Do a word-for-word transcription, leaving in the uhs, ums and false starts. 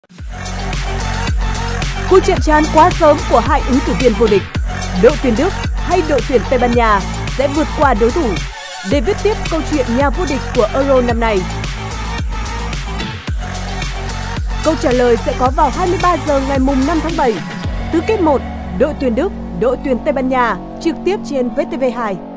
Cuộc chạm trán quá sớm của hai ứng cử viên vô địch, đội tuyển Đức hay đội tuyển Tây Ban Nha sẽ vượt qua đối thủ để viết tiếp câu chuyện nhà vô địch của Euro năm nay? Câu trả lời sẽ có vào hai mươi ba giờ ngày mùng năm tháng bảy. Tứ kết một, đội tuyển Đức, đội tuyển Tây Ban Nha trực tiếp trên vê tê vê hai.